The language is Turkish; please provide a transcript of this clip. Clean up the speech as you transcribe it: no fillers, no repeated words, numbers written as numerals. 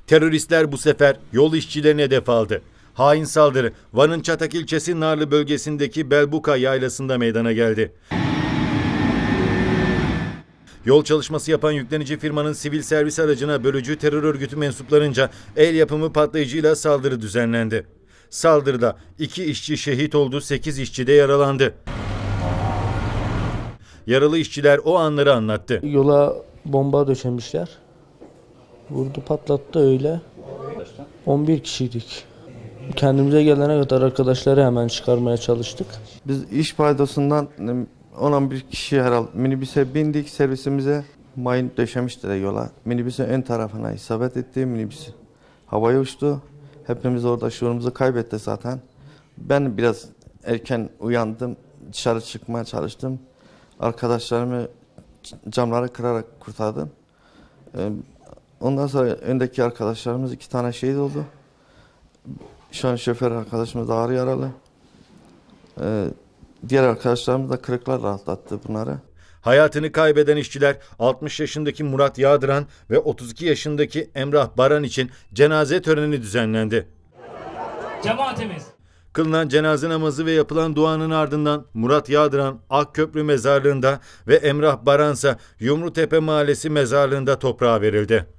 Teröristler bu sefer yol işçilerine hedef aldı. Hain saldırı Van'ın Çatak ilçesi Narlı bölgesindeki Belbuka yaylasında meydana geldi. Yol çalışması yapan yüklenici firmanın sivil servis aracına bölücü terör örgütü mensuplarınca el yapımı patlayıcıyla saldırı düzenlendi. Saldırıda 2 işçi şehit oldu, 8 işçi de yaralandı. Yaralı işçiler o anları anlattı. Yola bomba döşemişler. Vurdu patlattı öyle. 11 kişiydik. Kendimize gelene kadar arkadaşları hemen çıkarmaya çalıştık. Biz iş paydasından 11 kişi herhalde minibüse bindik, servisimize mayın döşemişler yola. Minibüsün ön tarafına isabet etti, minibüs havaya uçtu. Hepimiz orada şuurumuzu kaybettik zaten. Ben biraz erken uyandım, dışarı çıkmaya çalıştım. Arkadaşlarımı camları kırarak kurtardım. Ondan sonra öndeki arkadaşlarımız 2 tane şehit oldu. Şu an şoför arkadaşımız ağır yaralı. Diğer arkadaşlarımız da kırıklarla atlattı bunları. Hayatını kaybeden işçiler 60 yaşındaki Murat Yağdıran ve 32 yaşındaki Emrah Baran için cenaze töreni düzenlendi. Cemaatimiz. Kılınan cenaze namazı ve yapılan duanın ardından Murat Yağdıran Akköprü mezarlığında ve Emrah Baran ise Yumrutepe Mahallesi mezarlığında toprağa verildi.